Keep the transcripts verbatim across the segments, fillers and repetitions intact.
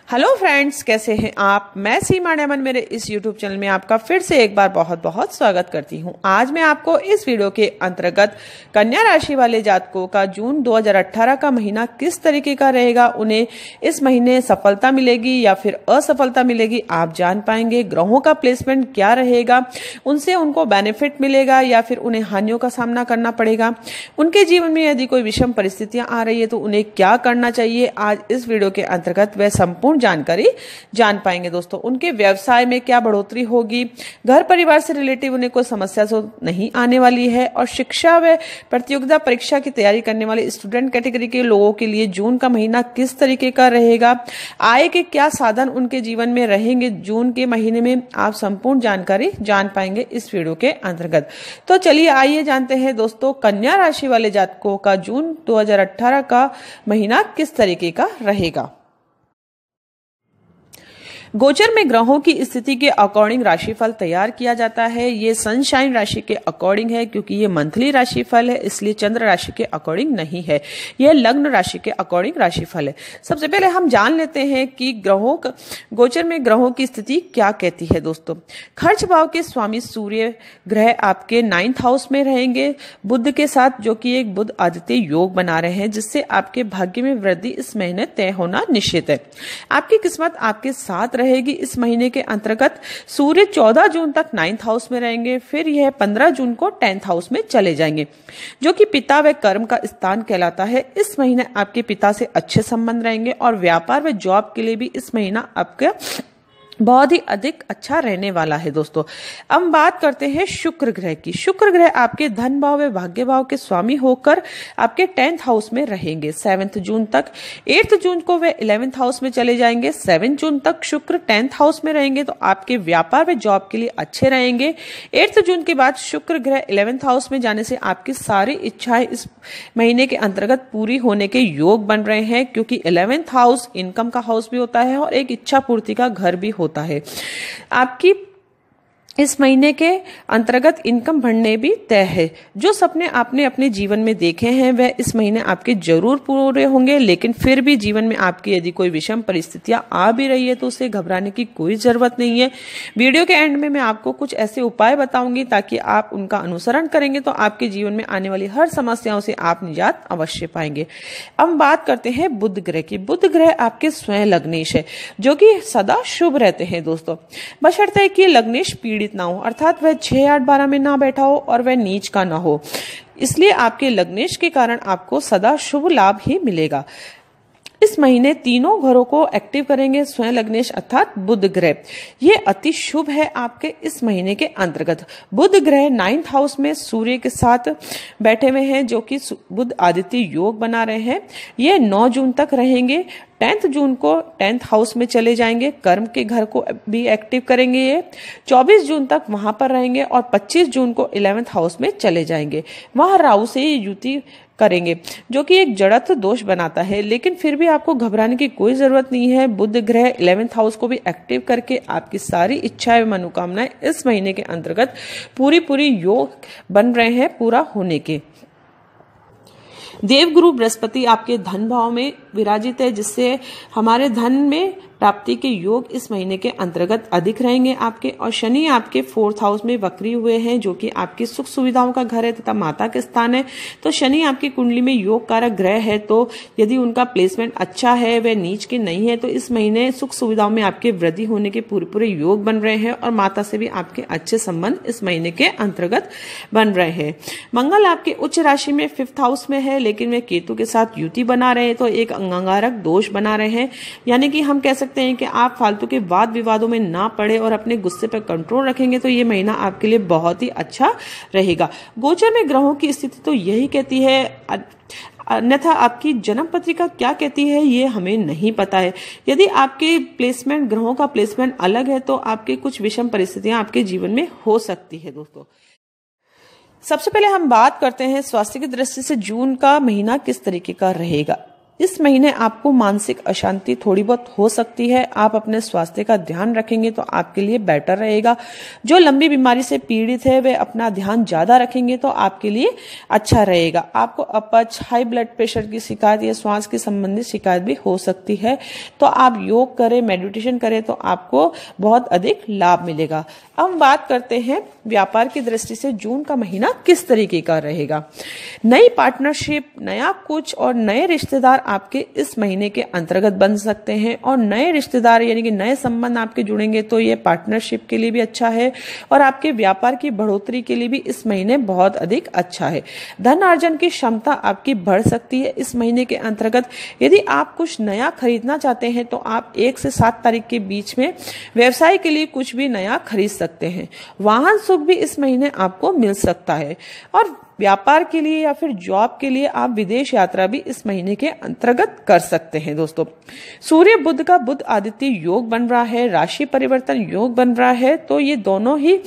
Hello friends, कैसे हैं आप। मैं सीमा नेमन मेरे इस यूट्यूब चैनल में आपका फिर से एक बार बहुत बहुत स्वागत करती हूं। आज मैं आपको इस वीडियो के अंतर्गत कन्या राशि वाले जातकों का जून दो हज़ार अठारह का महीना किस तरीके का रहेगा, उन्हें इस महीने सफलता मिलेगी या फिर असफलता मिलेगी, आप जान पाएंगे। ग्रहों का प्लेसमेंट क्या रहेगा, उनसे उनको बेनिफिट मिलेगा या फिर उन्हें हानियों का सामना करना पड़ेगा। उनके जीवन में यदि कोई विषम परिस्थितियां आ रही है तो उन्हें क्या करना चाहिए, आज इस वीडियो के अंतर्गत वह संपूर्ण जानकारी जान पाएंगे। दोस्तों, उनके व्यवसाय में क्या बढ़ोतरी होगी, घर परिवार से रिलेटिव उन्हें कोई समस्या तो नहीं आने वाली है, और शिक्षा व प्रतियोगिता परीक्षा की तैयारी करने वाले स्टूडेंट कैटेगरी के लोगों के लिए जून का महीना किस तरीके का रहेगा, आय के क्या साधन उनके जीवन में रहेंगे जून के महीने में, आप संपूर्ण जानकारी जान पाएंगे इस वीडियो के अंतर्गत। तो चलिए आइए जानते हैं दोस्तों, कन्या राशि वाले जातकों का जून दो हज़ार अठारह का महीना किस तरीके का रहेगा। गोचर में ग्रहों की स्थिति के अकॉर्डिंग राशिफल तैयार किया जाता है। ये सनशाइन राशि के अकॉर्डिंग है, क्योंकि ये मंथली राशिफल है, इसलिए चंद्र राशि के अकॉर्डिंग नहीं है, यह लग्न राशि के अकॉर्डिंग राशिफल है। सबसे पहले हम जान लेते हैं कि ग्रहों गोचर में ग्रहों की स्थिति क्या कहती है। दोस्तों, खर्च भाव के स्वामी सूर्य ग्रह आपके नाइन्थ हाउस में रहेंगे बुध के साथ, जो कि एक बुध आदित्य योग बना रहे हैं, जिससे आपके भाग्य में वृद्धि इस महीने तय होना निश्चित है। आपकी किस्मत आपके साथ रहेगी। इस महीने के अंतर्गत सूर्य चौदह जून तक नाइन्थ हाउस में रहेंगे, फिर यह पंद्रह जून को टेंथ हाउस में चले जाएंगे, जो कि पिता व कर्म का स्थान कहलाता है। इस महीने आपके पिता से अच्छे संबंध रहेंगे और व्यापार व जॉब के लिए भी इस महीना आपका बहुत ही अधिक अच्छा रहने वाला है। दोस्तों, अब बात करते हैं शुक्र ग्रह की। शुक्र ग्रह आपके धन भाव व भाग्य भाव के स्वामी होकर आपके टेंथ हाउस में रहेंगे सेवेंथ जून तक। एट्थ जून को वे इलेवेंथ हाउस में चले जाएंगे। सेवन जून तक शुक्र टेंथ हाउस में रहेंगे, तो आपके व्यापार व जॉब के लिए अच्छे रहेंगे। एट्थ जून के बाद शुक्र ग्रह इलेवेंथ हाउस में जाने से आपकी सारी इच्छाएं इस महीने के अंतर्गत पूरी होने के योग बन रहे हैं, क्योंकि इलेवेंथ हाउस इनकम का हाउस भी होता है और एक इच्छा पूर्ति का घर भी होता है। आपकी इस महीने के अंतर्गत इनकम बढ़ने भी तय है। जो सपने आपने अपने जीवन में देखे हैं वह इस महीने आपके जरूर पूरे होंगे, लेकिन फिर भी जीवन में आपकी यदि कोई विषम परिस्थितियां आ भी रही है तो उसे घबराने की कोई जरूरत नहीं है। वीडियो के एंड में मैं आपको कुछ ऐसे उपाय बताऊंगी ताकि आप उनका अनुसरण करेंगे तो आपके जीवन में आने वाली हर समस्याओं से आप निजात अवश्य पाएंगे। अब बात करते हैं बुध ग्रह की। बुध ग्रह आपके स्वयं लग्नेश है, जो कि सदा शुभ रहते हैं। दोस्तों, बशर्ते कि लग्नेश पीड़ित ना हो, अर्थात वह छह आठ बारह में ना बैठा हो और वह नीच का ना हो, इसलिए आपके लग्नेश के कारण आपको सदा शुभ लाभ ही मिलेगा। इस महीने तीनों घरों को एक्टिव करेंगे स्वयं लग्नेश अर्थात बुध ग्रह। ये अति शुभ है आपके इस महीने के अंतर्गत। बुध ग्रह नाइन्थ हाउस में सूर्य के साथ बैठे हुए हैं, जो कि बुध आदित्य योग बना रहे हैं। ये नौ जून तक रहेंगे। टेंथ जून को टेंथ हाउस में चले जाएंगे, कर्म के घर को भी एक्टिव करेंगे। ये चौबीस जून तक वहां पर रहेंगे और पच्चीस जून को इलेवेंथ हाउस में चले जाएंगे। वहां राहु से युति करेंगे, जो कि एक जड़त्व दोष बनाता है, लेकिन फिर भी आपको घबराने की कोई जरूरत नहीं है। बुध ग्रह इलेवेंथ हाउस को भी एक्टिव करके आपकी सारी इच्छाएं व मनोकामनाएं इस महीने के अंतर्गत पूरी पूरी योग बन रहे हैं पूरा होने के। देवगुरु बृहस्पति आपके धन भाव में विराजित है, जिससे हमारे धन में प्राप्ति के योग इस महीने के अंतर्गत अधिक रहेंगे आपके। और शनि आपके फोर्थ हाउस में वक्री हुए हैं, जो कि आपकी सुख सुविधाओं का घर है तथा माता के स्थान है। तो शनि आपकी कुंडली में योग कारक ग्रह है, तो यदि उनका प्लेसमेंट अच्छा है, वह नीच के नहीं है, तो इस महीने सुख सुविधाओं में आपके वृद्धि होने के पूरे पूरे योग बन रहे हैं और माता से भी आपके अच्छे संबंध इस महीने के अंतर्गत बन रहे हैं। मंगल आपके उच्च राशि में फिफ्थ हाउस में है, लेकिन वे केतु के साथ युति बना रहे हैं, तो एक अंगारक दोष बना रहे हैं। यानी कि हम कह सकते हैं कि आप फालतू के वाद विवादों में ना पड़े और अपने गुस्से पर कंट्रोल रखेंगे तो ये महीना आपके लिए बहुत ही अच्छा रहेगा। गोचर में ग्रहों की स्थिति तो यही कहती है, अन्यथा आपकी जन्म पत्रिका क्या कहती है ये हमें नहीं पता है। यदि आपके प्लेसमेंट ग्रहों का प्लेसमेंट अलग है तो आपके कुछ विषम परिस्थितियां आपके जीवन में हो सकती है। दोस्तों, सबसे पहले हम बात करते हैं स्वास्थ्य की दृष्टि से जून का महीना किस तरीके का रहेगा। इस महीने आपको मानसिक अशांति थोड़ी बहुत हो सकती है। आप अपने स्वास्थ्य का ध्यान रखेंगे तो आपके लिए बेटर रहेगा। जो लंबी बीमारी से पीड़ित है वे अपना ध्यान ज्यादा रखेंगे तो आपके लिए अच्छा रहेगा। आपको अपच, हाई ब्लड प्रेशर की शिकायत या श्वास की संबंधित शिकायत भी हो सकती है, तो आप योग करें, मेडिटेशन करें तो आपको बहुत अधिक लाभ मिलेगा। अब हम बात करते हैं व्यापार की दृष्टि से जून का महीना किस तरीके का रहेगा। नई पार्टनरशिप, नया कुछ और नए रिश्तेदार आपके इस महीने के अंतर्गत बन सकते हैं और नए रिश्तेदार यानी कि नए संबंध आपके जुड़ेंगे तो ये पार्टनरशिप के लिए भी अच्छा है और आपके व्यापार की बढ़ोतरी के लिए भी इस महीने बहुत अधिक अच्छा है। धन अर्जन की क्षमता आपकी बढ़ सकती है इस महीने के अंतर्गत। यदि आप कुछ नया खरीदना चाहते हैं तो आप एक से सात तारीख के बीच में व्यवसाय के लिए कुछ भी नया खरीद सकते हैं। वाहन सुख भी इस महीने आपको मिल सकता है और व्यापार के लिए या फिर जॉब के लिए आप विदेश यात्रा भी इस महीने के अंतर्गत कर सकते हैं। दोस्तों, सूर्य बुध का बुध आदित्य योग बन रहा है, राशि परिवर्तन योग बन रहा है, तो ये दोनों ही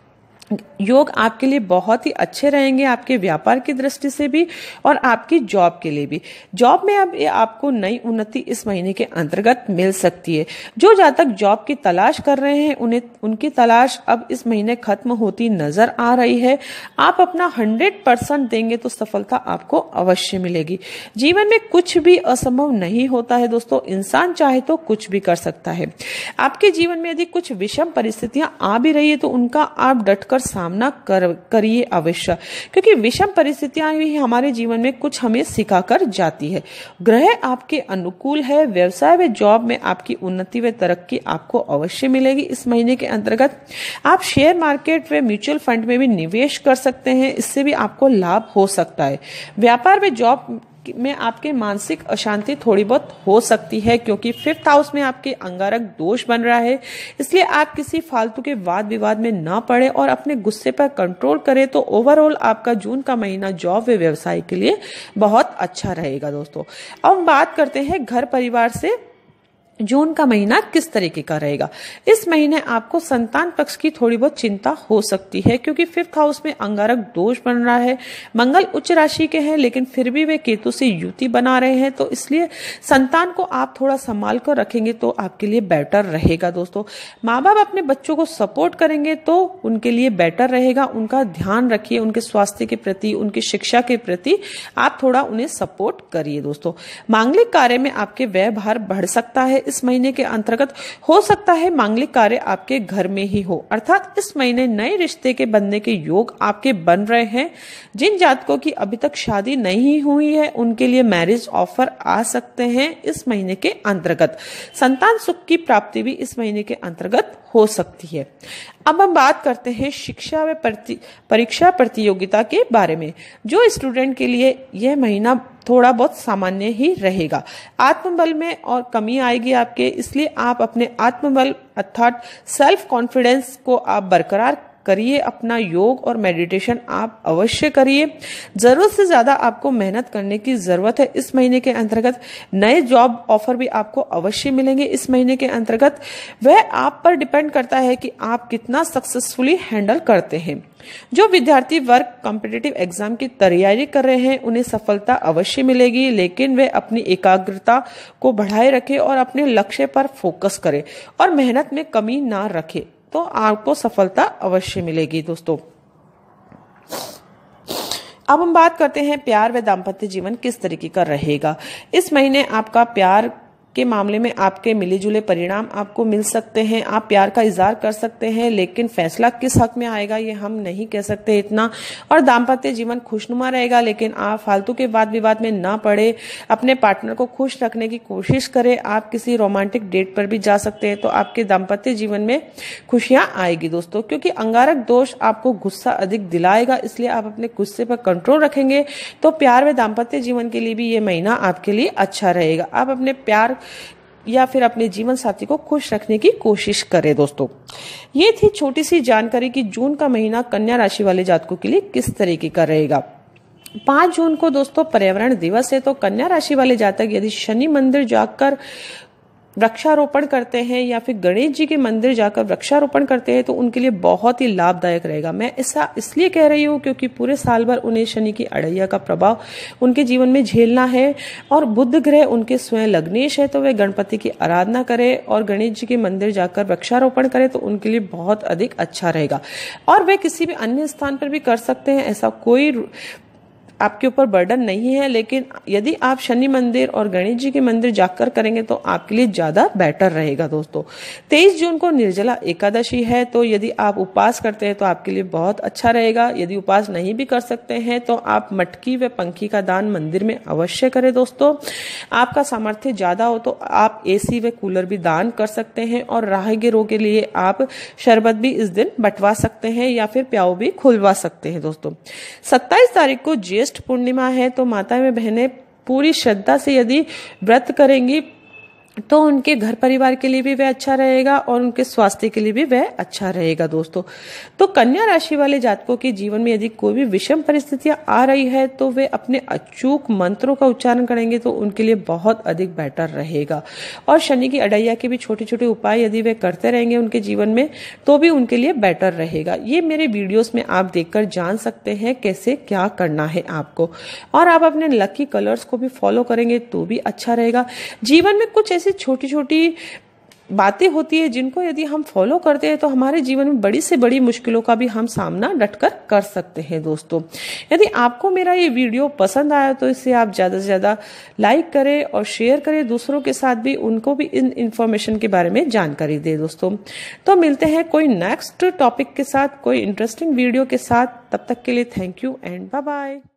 योग आपके लिए बहुत ही अच्छे रहेंगे, आपके व्यापार की दृष्टि से भी और आपकी जॉब के लिए भी। जॉब में अब आपको नई उन्नति इस महीने के अंतर्गत मिल सकती है। जो जातक जॉब की तलाश कर रहे हैं उन्हें उनकी तलाश अब इस महीने खत्म होती नजर आ रही है। आप अपना हंड्रेड परसेंट देंगे तो सफलता आपको अवश्य मिलेगी। जीवन में कुछ भी असंभव नहीं होता है दोस्तों, इंसान चाहे तो कुछ भी कर सकता है। आपके जीवन में यदि कुछ विषम परिस्थितियां आ भी रही है तो उनका आप डटकर सामना कर करिए अवश्य, क्योंकि विषम परिस्थितियां भी हमारे जीवन में कुछ हमें सिखाकर जाती है। ग्रह आपके अनुकूल है, व्यवसाय व जॉब में आपकी उन्नति व तरक्की आपको अवश्य मिलेगी इस महीने के अंतर्गत। आप शेयर मार्केट व म्यूचुअल फंड में भी निवेश कर सकते हैं, इससे भी आपको लाभ हो सकता है। व्यापार व जॉब में आपके मानसिक अशांति थोड़ी बहुत हो सकती है क्योंकि फिफ्थ हाउस में आपके अंगारक दोष बन रहा है, इसलिए आप किसी फालतू के वाद विवाद में ना पड़े और अपने गुस्से पर कंट्रोल करें तो ओवरऑल आपका जून का महीना जॉब व व्यवसाय के लिए बहुत अच्छा रहेगा। दोस्तों, अब हम बात करते हैं घर परिवार से जून का महीना किस तरीके का रहेगा। इस महीने आपको संतान पक्ष की थोड़ी बहुत चिंता हो सकती है क्योंकि फिफ्थ हाउस में अंगारक दोष बन रहा है। मंगल उच्च राशि के हैं लेकिन फिर भी वे केतु से युति बना रहे हैं, तो इसलिए संतान को आप थोड़ा संभाल कर रखेंगे तो आपके लिए बेटर रहेगा। दोस्तों, माँ बाप अपने बच्चों को सपोर्ट करेंगे तो उनके लिए बेटर रहेगा। उनका ध्यान रखिए, उनके स्वास्थ्य के प्रति, उनकी शिक्षा के प्रति आप थोड़ा उन्हें सपोर्ट करिए। दोस्तों, मांगलिक कार्य में आपके व्यय भार बढ़ सकता है इस महीने के अंतर्गत। हो सकता है मांगलिक कार्य आपके घर में ही हो, अर्थात इस महीने नए रिश्ते के बनने के योग आपके बन रहे हैं। जिन जातकों की अभी तक शादी नहीं हुई है उनके लिए मैरिज ऑफर आ सकते हैं इस महीने के अंतर्गत। संतान सुख की प्राप्ति भी इस महीने के अंतर्गत हो सकती है। अब हम बात करते हैं शिक्षा व परीक्षा प्रतियोगिता के बारे में। जो स्टूडेंट के लिए यह महीना थोड़ा बहुत सामान्य ही रहेगा। आत्मबल में और कमी आएगी आपके, इसलिए आप अपने आत्मबल अर्थात सेल्फ कॉन्फिडेंस को आप बरकरार करिए। अपना योग और मेडिटेशन आप अवश्य करिए। जरूरत से ज्यादा आपको मेहनत करने की जरूरत है इस महीने के अंतर्गत। नए जॉब ऑफर भी आपको अवश्य मिलेंगे इस महीने के अंतर्गत। वह आप पर डिपेंड करता है कि आप कितना सक्सेसफुली हैंडल करते हैं। जो विद्यार्थी वर्ग कॉम्पिटिटिव एग्जाम की तैयारी कर रहे हैं उन्हें सफलता अवश्य मिलेगी, लेकिन वे अपनी एकाग्रता को बढ़ाए रखें और अपने लक्ष्य पर फोकस करें और मेहनत में कमी ना रखें तो आपको सफलता अवश्य मिलेगी। दोस्तों, अब हम बात करते हैं प्यार व दाम्पत्य जीवन किस तरीके का रहेगा। इस महीने आपका प्यार के मामले में आपके मिले जुले परिणाम आपको मिल सकते हैं। आप प्यार का इजहार कर सकते हैं, लेकिन फैसला किस हक में आएगा ये हम नहीं कह सकते इतना। और दाम्पत्य जीवन खुशनुमा रहेगा, लेकिन आप फालतू के वाद विवाद में ना पड़े। अपने पार्टनर को खुश रखने की कोशिश करें। आप किसी रोमांटिक डेट पर भी जा सकते हैं तो आपके दाम्पत्य जीवन में खुशियां आएगी दोस्तों, क्योंकि अंगारक दोष आपको गुस्सा अधिक दिलाएगा, इसलिए आप अपने गुस्से पर कंट्रोल रखेंगे तो प्यार व दाम्पत्य जीवन के लिए भी ये महीना आपके लिए अच्छा रहेगा। आप अपने प्यार या फिर अपने जीवन साथी को खुश रखने की कोशिश करें। दोस्तों, ये थी छोटी सी जानकारी कि जून का महीना कन्या राशि वाले जातकों के लिए किस तरीके का रहेगा। पांच जून को दोस्तों पर्यावरण दिवस है, तो कन्या राशि वाले जातक यदि शनि मंदिर जाकर वृक्षारोपण करते हैं या फिर गणेश जी के मंदिर जाकर वृक्षारोपण करते हैं तो उनके लिए बहुत ही लाभदायक रहेगा। मैं ऐसा इसलिए कह रही हूँ क्योंकि पूरे साल भर उन्हें शनि की अड़ैया का प्रभाव उनके जीवन में झेलना है और बुध ग्रह उनके स्वयं लग्नेश है, तो वे गणपति की आराधना करें और गणेश जी के मंदिर जाकर वृक्षारोपण करें तो उनके लिए बहुत अधिक अच्छा रहेगा। और वे किसी भी अन्य स्थान पर भी कर सकते हैं, ऐसा कोई आपके ऊपर बर्डन नहीं है, लेकिन यदि आप शनि मंदिर और गणेश जी के मंदिर जाकर करेंगे तो आपके लिए ज्यादा बेटर रहेगा। दोस्तों तेईस जून को निर्जला एकादशी है, तो यदि आप उपवास करते हैं तो आपके लिए बहुत अच्छा रहेगा। यदि उपवास नहीं भी कर सकते हैं तो आप मटकी व पंखी का दान मंदिर में अवश्य करें। दोस्तों आपका सामर्थ्य ज्यादा हो तो आप एसी व कूलर भी दान कर सकते हैं और राहगीरों के लिए आप शरबत भी इस दिन बंटवा सकते हैं या फिर प्याऊ भी खुलवा सकते हैं। दोस्तों सत्ताईस तारीख को ज्येष्ठ पूर्णिमा है, तो माता में बहनें पूरी श्रद्धा से यदि व्रत करेंगी तो उनके घर परिवार के लिए भी वह अच्छा रहेगा और उनके स्वास्थ्य के लिए भी वह अच्छा रहेगा। दोस्तों तो कन्या राशि वाले जातकों के जीवन में यदि कोई भी विषम परिस्थितियां आ रही है तो वे अपने अचूक मंत्रों का उच्चारण करेंगे तो उनके लिए बहुत अधिक बेटर रहेगा। और शनि की अड़ैया के भी छोटे छोटे उपाय यदि वे करते रहेंगे उनके जीवन में तो भी उनके लिए बेटर रहेगा। ये मेरे वीडियोस में आप देखकर जान सकते हैं कैसे क्या करना है आपको, और आप अपने लकी कलर्स को भी फॉलो करेंगे तो भी अच्छा रहेगा। जीवन में कुछ छोटी छोटी बातें होती है जिनको यदि हम फॉलो करते हैं तो हमारे जीवन में बड़ी से बड़ी मुश्किलों का भी हम सामना डटकर कर सकते हैं। दोस्तों यदि आपको मेरा ये वीडियो पसंद आया तो इसे आप ज्यादा से ज्यादा लाइक करें और शेयर करें दूसरों के साथ भी, उनको भी इन इंफॉर्मेशन के बारे में जानकारी दे। दोस्तों तो मिलते हैं कोई नेक्स्ट टॉपिक के साथ, कोई इंटरेस्टिंग वीडियो के साथ। तब तक के लिए thank you and bye bye.